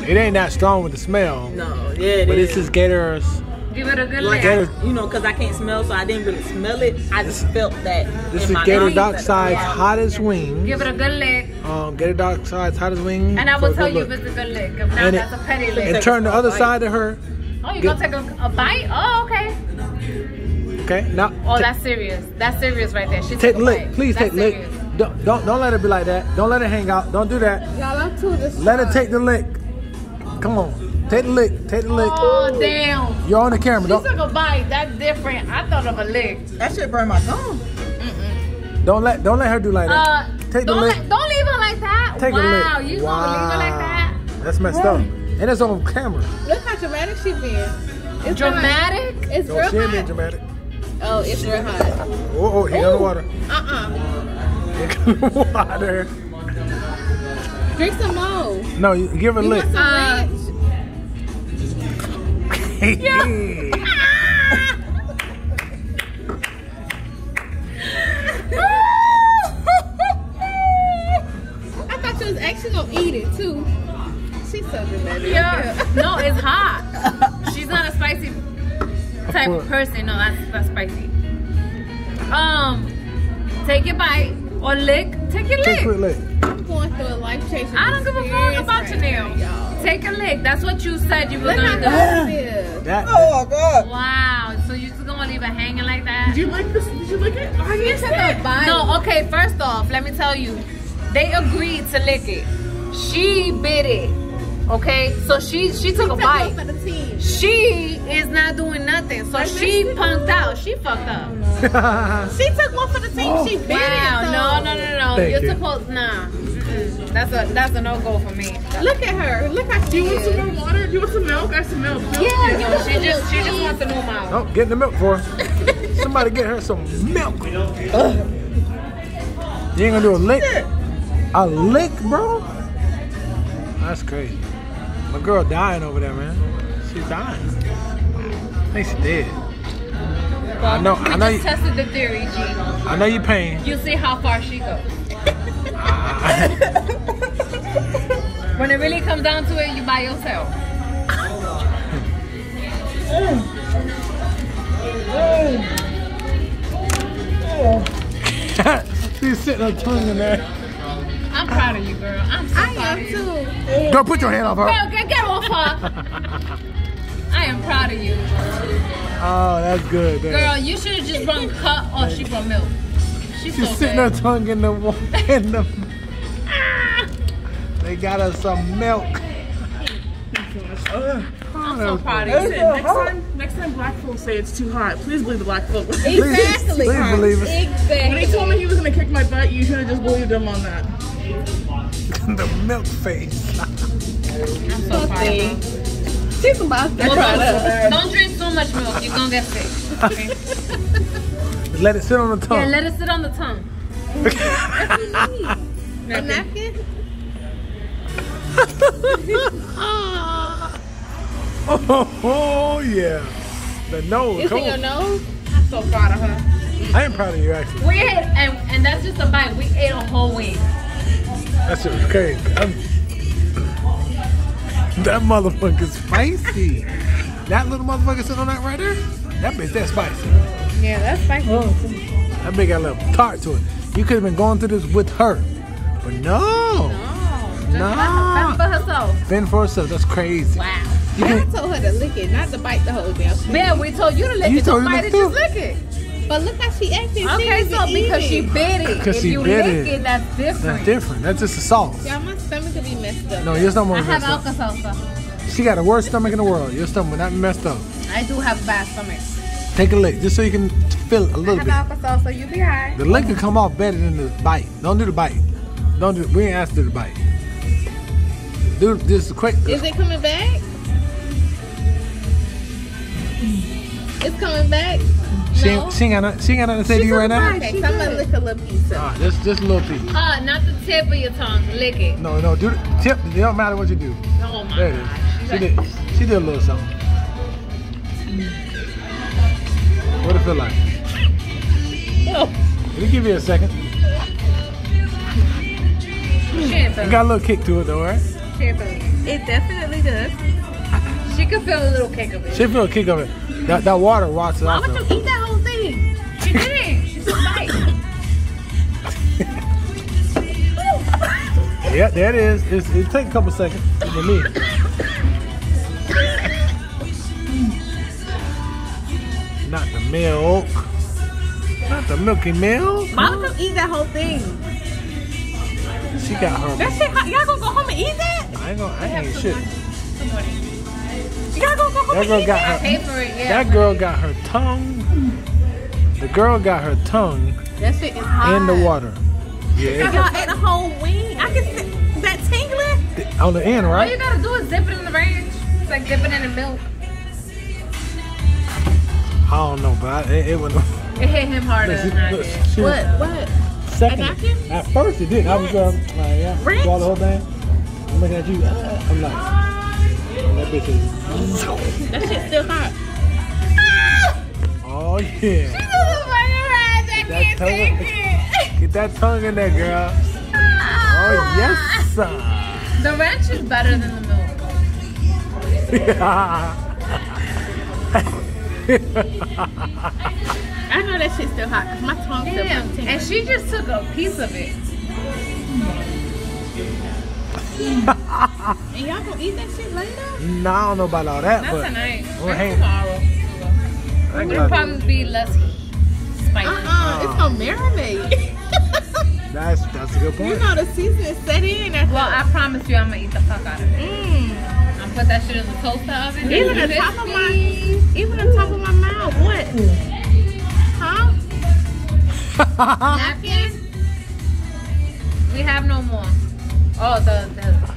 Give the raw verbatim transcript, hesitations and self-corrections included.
It ain't that strong with the smell. No, yeah, it but is. this is Gator's. Give it a good like lick. I, you know, because I can't smell, so I didn't really smell it. I just felt that. This in is my Gator lungs. Dockside's hottest wings. Give it a good lick. Um, Gator Dockside's hottest wings. And I for will a tell good you look. if it's a good lick. If not, And that's it- a petty lick. And turn the other side to her. Oh, you Get- gonna take a, a bite? Oh, okay. Okay, now. Oh, ta- that's serious. That's serious right there. She Take took the a lick. bite. Please That's take the lick. serious. Don't, don't don't let it be like that. Don't let it hang out. Don't do that. Y'all, I'm too this. Let it take the lick. Come on. Take the lick. Take the lick. Oh, damn. You're on the camera. She Don't took a bite. That's different. I thought of a lick. That shit burned my tongue. don't let don't let her do like that. Uh, Take the don't, lick. let, don't leave her like that. Take wow, a lick. you wow. gonna leave her like that? That's messed up. And it's on camera. Look how dramatic she been. It's Dramatic? Hot. It's No, real she ain't being hot. dramatic. Oh, it's real hot. Oh, oh, he got the water. Uh-uh. He got the water. Drink some more. No, you give her a You lick. want some Uh, ranch? I thought you was actually gonna eat it too. She's so dramatic. Yeah. No, it's hot. She's not a spicy type of person. No, that's that's spicy. Um, take your bite or lick. Take your Take a quick lick. lick. I'm going through a life-changing I don't give a fuck experience about right your nail. now, y'all. Take a lick. That's what you said you were Look how gonna do. hot it is. That, Oh my god. Wow. So you just gonna leave it hanging like that? Did you like this? Did you like it? Oh, You yes, took a bite. No, okay, first off, let me tell you, they agreed to lick it. She bit it. Okay? So she she took a Took bite. one for the team. She is not doing nothing. So she punked out. She fucked up. She took one for the team. She bit Wow. it. No, so- no, no, no. Thank You're you. supposed nah. Mm-mm. That's a that's a no go for me. Look at her. Look how she is. some more water? Do you want some milk? I have some milk. Yeah, you know, she just she just wants to move out. oh, get in the milk for her. Somebody get her some milk. You ain't gonna do a lick? A lick, bro? That's crazy. My girl dying over there, man. She's dying. I think she's dead. I know. We I know. just You, tested the theory, G. I know you pain. You see how far she goes. When it really comes down to it, you by yourself. She's sitting her tongue in there. I'm proud of you, girl. I'm so I proud am of you. too. Girl, put your hand off her. Girl, get, get off her. I am proud of you. Oh, that's good. Man. Girl, you should have just run cut or she brought milk. She's, She's so sitting good. her tongue in the wa- in the. They got us some milk. I'm so proud of you. Listen, next time, next time black folks say it's too hot, please believe the black folks. Exactly. please believe it. Exactly. When he told me he was gonna kick my butt, you should have just believed him on that. The milk face. I'm so proud of you. She's about to Well, try don't, to. don't drink so much milk. You're gonna get sick. Okay? Just let it sit on the tongue. Yeah, let it sit on the tongue. A napkin? oh, oh, yeah. The nose. Is Come it your on. nose? I'm so proud of her. I am proud of you, actually. We ate, and, and that's just a bite. We ate a whole wing. That shit was crazy. I'm- that motherfucker's spicy. That little motherfucker sitting on that right there, that bitch, that's spicy. Yeah, that's spicy. That bitch got a little tart to it. You could have been going through this with her. But no. No. Fend for herself. Fend for herself. That's crazy. Wow. You I can, told her to lick it, not to bite the whole damn thing. Yeah, we told you to lick You it. told Don't her bite to it, lick just lick it. But look how she acting. Okay, she so because she bit it. Because if she you bit lick it. it, that's different. that's different. That's just a sauce. Y'all, my stomach could be messed up. No, your stomach I was have messed up. Alka-Seltzer. She got the worst stomach in the world. Your stomach not messed up. I do have a bad stomach. Take a lick, just so you can feel it a I little have bit. Alka-Seltzer, you be alright. The lick can come off better than the bite. Don't do the bite. Don't do. We ain't asked to do the bite. Do this quick. Is it coming back? It's coming back? She No? ain't, she ain't got nothing, she ain't got nothing to say to you right now. Okay, so I'm gonna lick a little piece of it. Ah, just just a little piece. Uh, not the tip of your tongue. Lick it. No, no, do the tip. It don't matter what you do. Oh my There it gosh. is. She did. She did a little something. What it feel like? Let me give you a second. She ain't It feeling got a little kick to it though, right? She ain't feeling It definitely does. She could feel a little kick of it. She feel a kick of it. That that water rots it Why off. would though. you eat that whole thing? She didn't. She's so nice. Yeah, there it is. It's, it take a couple seconds for me. Not the milk. Not the milky milk. Why would you eat that whole thing? She got her. That shit hot. Y'all gonna go home and eat that? I ain't gonna. I ain't eat shit. Y'all gonna go home That and girl eat got that? her. Pay for it, yeah. That girl got her tongue. The girl got her tongue That shit is hot. in the water. Yeah, Y'all ate a whole wing. I can see that tingling. it- on the end, All you right? gotta do is dip it in the ranch. It's like dipping in the milk. I don't know, but I, it, it was. It hit him harder Look, she- than I look, did. she was What? What? Second. A napkin? At first it did. I was um, like, yeah, Ranch? swallow the whole thing. I'm looking at you. Uh, I'm like, and that bitch is. That shit's still hot. Oh yeah. That tongue, get that tongue in there, girl. Oh yes, sir. The ranch is better than the milk. I know that shit's still hot because my tongue still Damn. tingling. And she just took a piece of it. And y'all gonna eat that shit later? Nah, I don't know about all that, Not but tonight. Well, Maybe hey. tomorrow. I ain't It'll gonna- probably be less spicy. Uh-uh, it's gonna marinate. that's that's a good You point. know the season set in. After, Well, I promise you I'm gonna eat the fuck out of it. mm. I'm put that shit in the toaster oven. Even the top of my, even the top of my mouth. What? Huh? Napkin? We have no more. Oh, the, the